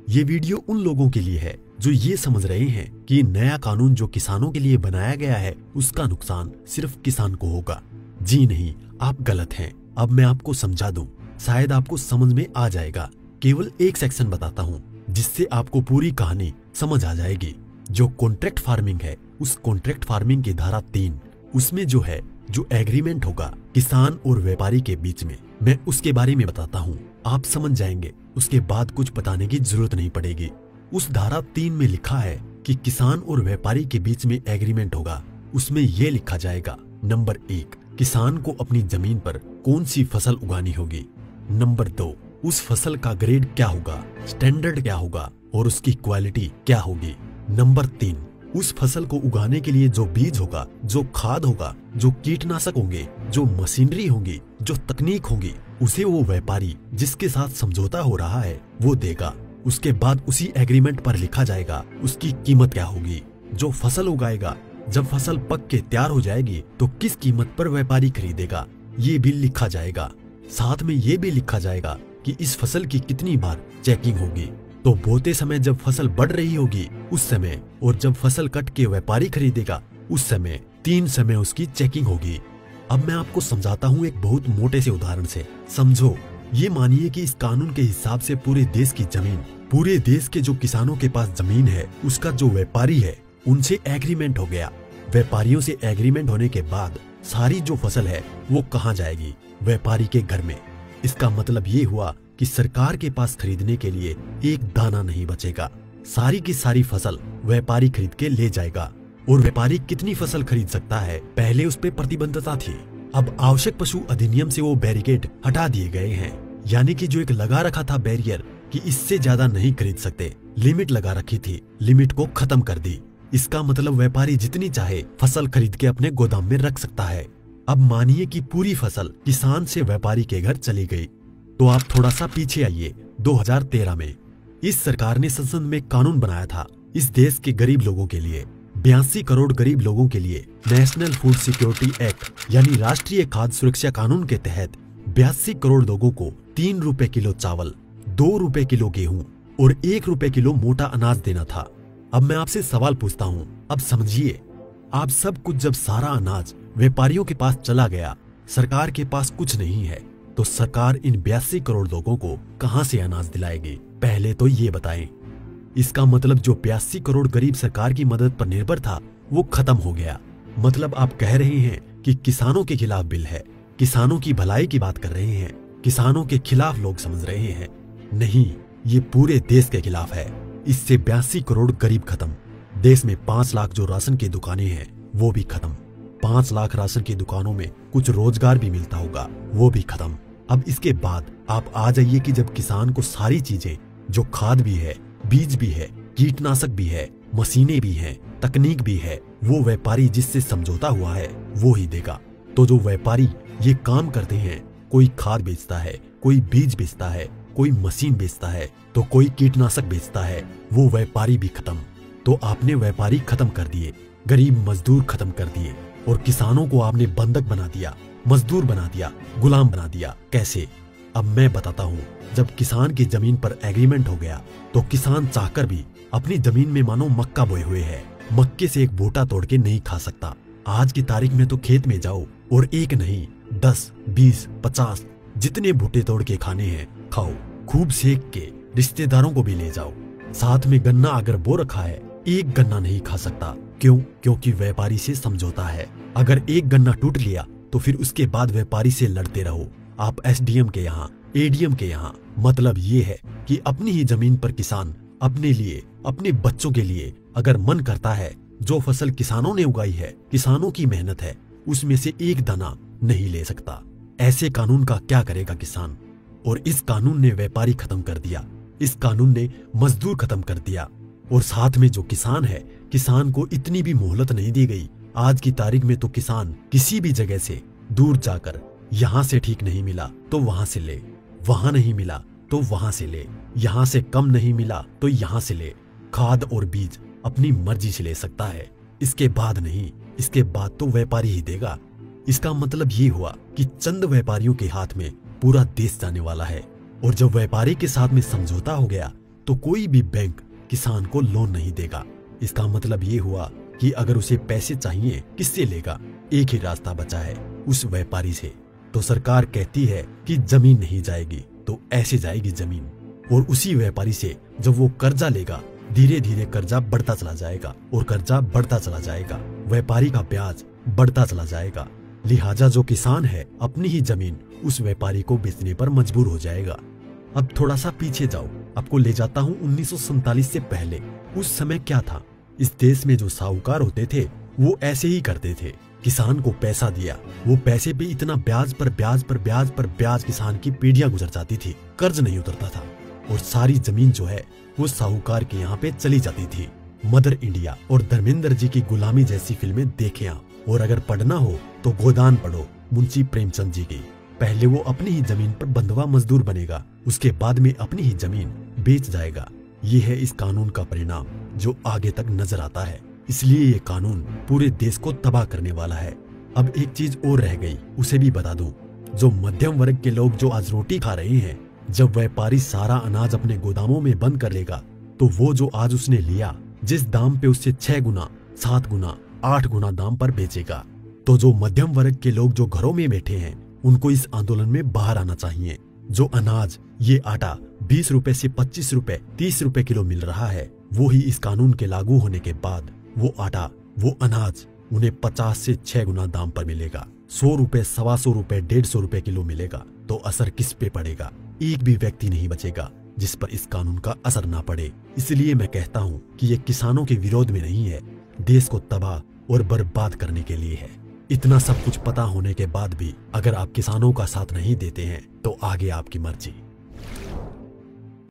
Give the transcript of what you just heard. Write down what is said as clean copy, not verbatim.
ये वीडियो उन लोगों के लिए है जो ये समझ रहे हैं कि नया कानून जो किसानों के लिए बनाया गया है उसका नुकसान सिर्फ किसान को होगा। जी नहीं, आप गलत हैं। अब मैं आपको समझा दूं, शायद आपको समझ में आ जाएगा। केवल एक सेक्शन बताता हूं जिससे आपको पूरी कहानी समझ आ जाएगी। जो कॉन्ट्रैक्ट फार्मिंग है, उस कॉन्ट्रैक्ट फार्मिंग की धारा 3, उसमें जो एग्रीमेंट होगा किसान और व्यापारी के बीच में, मैं उसके बारे में बताता हूँ। आप समझ जाएंगे, उसके बाद कुछ बताने की जरूरत नहीं पड़ेगी। उस धारा 3 में लिखा है कि किसान और व्यापारी के बीच में एग्रीमेंट होगा। उसमें यह लिखा जाएगा, नंबर 1, किसान को अपनी जमीन पर कौन सी फसल उगानी होगी। नंबर 2, उस फसल का ग्रेड क्या होगा, स्टैंडर्ड क्या होगा और उसकी क्वालिटी क्या होगी। नंबर 3, उस फसल को उगाने के लिए जो बीज होगा, जो खाद होगा, जो कीटनाशक होंगे, जो मशीनरी होगी, जो तकनीक होगी, उसे वो व्यापारी जिसके साथ समझौता हो रहा है वो देगा। उसके बाद उसी एग्रीमेंट पर लिखा जाएगा उसकी कीमत क्या होगी। जो फसल उगाएगा, जब फसल पक के तैयार हो जाएगी तो किस कीमत पर व्यापारी खरीदेगा, ये भी लिखा जाएगा। साथ में ये भी लिखा जाएगा कि इस फसल की कितनी बार चेकिंग होगी। तो बोते समय जब फसल बढ़ रही होगी उस समय, और जब फसल कट के व्यापारी खरीदेगा उस समय, 3 समय उसकी चेकिंग होगी। अब मैं आपको समझाता हूँ एक बहुत मोटे से उदाहरण से। समझो, ये मानिए कि इस कानून के हिसाब से पूरे देश की जमीन, पूरे देश के जो किसानों के पास जमीन है, उसका जो व्यापारी है उनसे एग्रीमेंट हो गया। व्यापारियों से एग्रीमेंट होने के बाद सारी जो फसल है वो कहाँ जाएगी, व्यापारी के घर में। इसका मतलब ये हुआ कि सरकार के पास खरीदने के लिए एक दाना नहीं बचेगा। सारी की सारी फसल व्यापारी खरीद के ले जाएगा। और व्यापारी कितनी फसल खरीद सकता है, पहले उस पर प्रतिबंधता थी। अब आवश्यक पशु अधिनियम से वो बैरिकेड हटा दिए गए हैं। यानी कि जो एक लगा रखा था बैरियर कि इससे ज्यादा नहीं खरीद सकते, लिमिट लगा रखी थी, लिमिट को खत्म कर दी। इसका मतलब व्यापारी जितनी चाहे फसल खरीद के अपने गोदाम में रख सकता है। अब मानिए कि पूरी फसल किसान से व्यापारी के घर चली गई, तो आप थोड़ा सा पीछे आइए। 2013 में इस सरकार ने संसद में कानून बनाया था इस देश के गरीब लोगों के लिए। 82 करोड़ गरीब लोगों के लिए नेशनल फूड सिक्योरिटी एक्ट यानी राष्ट्रीय खाद्य सुरक्षा कानून के तहत 82 करोड़ लोगों को 3 रुपए किलो चावल, 2 रुपए किलो गेहूं और 1 रुपए किलो मोटा अनाज देना था। अब मैं आपसे सवाल पूछता हूँ, अब समझिए, आप सब कुछ जब सारा अनाज व्यापारियों के पास चला गया, सरकार के पास कुछ नहीं है, तो सरकार इन 82 करोड़ लोगों को कहां से अनाज दिलाएगी, पहले तो ये बताएं। इसका मतलब जो 82 करोड़ गरीब सरकार की मदद पर निर्भर था वो खत्म हो गया। मतलब आप कह रहे हैं कि किसानों के खिलाफ बिल है, किसानों की भलाई की बात कर रहे हैं, किसानों के खिलाफ लोग समझ रहे हैं। नहीं, ये पूरे देश के खिलाफ है। इससे 82 करोड़ गरीब खत्म। देश में 5 लाख जो राशन की दुकानें हैं वो भी खत्म। 5 लाख राशन की दुकानों में कुछ रोजगार भी मिलता होगा, वो भी खत्म। अब इसके बाद आप आ जाइए कि जब किसान को सारी चीजें, जो खाद भी है, बीज भी है, कीटनाशक भी है, मशीनें भी हैं, तकनीक भी है, वो व्यापारी जिससे समझौता हुआ है वो ही देगा। तो जो व्यापारी ये काम करते हैं, कोई खाद बेचता है, कोई बीज बेचता है, कोई मशीन बेचता है, तो कोई कीटनाशक बेचता है, वो व्यापारी भी खत्म। तो आपने व्यापारी खत्म कर दिए, गरीब मजदूर खत्म कर दिए, और किसानों को आपने बंधक बना दिया, मजदूर बना दिया, गुलाम बना दिया। कैसे? अब मैं बताता हूँ। जब किसान की जमीन पर एग्रीमेंट हो गया तो किसान चाहकर भी अपनी जमीन में मानो मक्का बोए हुए है, मक्के से एक बूटा तोड़ के नहीं खा सकता। आज की तारीख में तो खेत में जाओ और एक नहीं 10, 20, 50 जितने बूटे तोड़ के खाने हैं खाओ, खूब सेक के, रिश्तेदारों को भी ले जाओ। साथ में गन्ना अगर बो रखा है, एक गन्ना नहीं खा सकता। क्यों? क्योंकि व्यापारी से समझौता है। अगर एक गन्ना टूट लिया तो फिर उसके बाद व्यापारी से लड़ते रहो। आप एसडीएम के यहाँ, एडीएम के यहाँ। मतलब ये है कि अपनी ही जमीन पर किसान अपने लिए, अपने बच्चों के लिए अगर मन करता है, जो फसल किसानों ने उगाई है, किसानों की मेहनत है, उसमें से एक दाना नहीं ले सकता। ऐसे कानून का क्या करेगा किसान? और इस कानून ने व्यापारी खत्म कर दिया, इस कानून ने मजदूर खत्म कर दिया, और साथ में जो किसान है, किसान को इतनी भी मोहलत नहीं दी गई। आज की तारीख में तो किसान किसी भी जगह से दूर जाकर, यहाँ से ठीक नहीं मिला तो वहां से ले, वहां नहीं मिला तो वहां से ले, यहाँ से कम नहीं मिला तो यहाँ से ले। खाद और बीज अपनी मर्जी से ले सकता है, इसके बाद नहीं, इसके बाद तो व्यापारी ही देगा। इसका मतलब ये हुआ कि चंद व्यापारियों के हाथ में पूरा देश जाने वाला है। और जब व्यापारी के साथ में समझौता हो गया तो कोई भी बैंक किसान को लोन नहीं देगा। इसका मतलब ये हुआ कि अगर उसे पैसे चाहिए किससे लेगा? एक ही रास्ता बचा है, उस व्यापारी से। तो सरकार कहती है कि जमीन नहीं जाएगी, तो ऐसे जाएगी जमीन। और उसी व्यापारी से जब वो कर्जा लेगा, धीरे धीरे कर्जा बढ़ता चला जाएगा और कर्जा बढ़ता चला जाएगा, व्यापारी का ब्याज बढ़ता चला जाएगा। लिहाजा जो किसान है अपनी ही जमीन उस व्यापारी को बेचने पर मजबूर हो जाएगा। अब थोड़ा सा पीछे जाओ, आपको ले जाता हूँ 1947 से पहले। उस समय क्या था? इस देश में जो साहूकार होते थे वो ऐसे ही करते थे। किसान को पैसा दिया, वो पैसे पे इतना ब्याज पर ब्याज पर ब्याज पर ब्याज किसान की पीढ़ियां गुजर जाती थी, कर्ज नहीं उतरता था और सारी जमीन जो है वो साहूकार के यहाँ पे चली जाती थी। मदर इंडिया और धर्मेंद्र जी की गुलामी जैसी फिल्में देखें आप। और अगर पढ़ना हो तो गोदान पढ़ो मुंशी प्रेमचंद जी की। पहले वो अपनी ही जमीन पर बंधुआ मजदूर बनेगा, उसके बाद में अपनी ही जमीन बेच जाएगा। ये है इस कानून का परिणाम जो आगे तक नजर आता है। इसलिए ये कानून पूरे देश को तबाह करने वाला है। अब एक चीज और रह गई, उसे भी बता दूं। जो मध्यम वर्ग के लोग जो आज रोटी खा रहे हैं, जब व्यापारी सारा अनाज अपने गोदामों में बंद कर लेगा तो वो जो आज उसने लिया जिस दाम पे उससे 6 गुना 7 गुना 8 गुना दाम पर बेचेगा। तो जो मध्यम वर्ग के लोग जो घरों में बैठे हैं उनको इस आंदोलन में बाहर आना चाहिए। जो अनाज, ये आटा 20 रुपए से 25 रुपए 30 रुपए किलो मिल रहा है, वो ही इस कानून के लागू होने के बाद वो आटा, वो अनाज उन्हें 50 से 6 गुना दाम पर मिलेगा। 100 रुपए, 125 रुपए, 150 रुपए किलो मिलेगा। तो असर किस पे पड़ेगा? एक भी व्यक्ति नहीं बचेगा जिस पर इस कानून का असर ना पड़े। इसलिए मैं कहता हूँ कि ये किसानों के विरोध में नहीं है, देश को तबाह और बर्बाद करने के लिए है। इतना सब कुछ पता होने के बाद भी अगर आप किसानों का साथ नहीं देते हैं तो आगे आपकी मर्जी।